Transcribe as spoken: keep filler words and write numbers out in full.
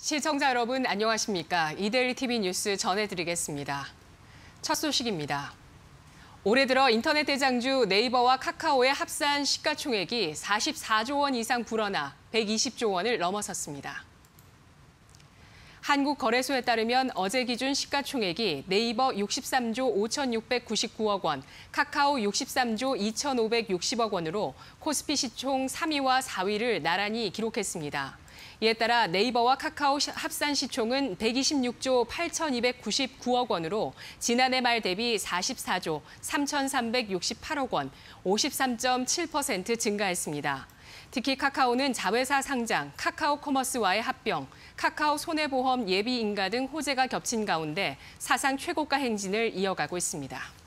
시청자 여러분 안녕하십니까? 이데일리 티비 뉴스 전해드리겠습니다. 첫 소식입니다. 올해 들어 인터넷 대장주 네이버와 카카오의 합산 시가총액이 사십사조 원 이상 불어나 백이십조 원을 넘어섰습니다. 한국거래소에 따르면 어제 기준 시가총액이 네이버 육십삼조 오천육백구십구억 원, 카카오 육십삼조 이천오백육십억 원으로 코스피 시총 삼 위와 사 위를 나란히 기록했습니다. 이에 따라 네이버와 카카오 합산 시총은 백이십육조 팔천이백구십구억 원으로 지난해 말 대비 사십사조 삼천삼백육십팔억 원, 오십삼 점 칠 퍼센트 증가했습니다. 특히 카카오는 자회사 상장, 카카오 커머스와의 합병, 카카오 손해보험 예비 인가 등 호재가 겹친 가운데 사상 최고가 행진을 이어가고 있습니다.